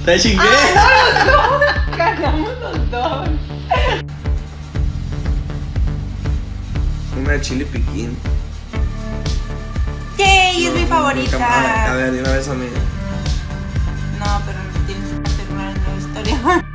Te chingué. Ah, no, los dos. Ganamos los dos. Una de chile piquín. Yay, es mi A favorita. ver, de una vez a mí. No, pero tienes que hacer una nueva historia.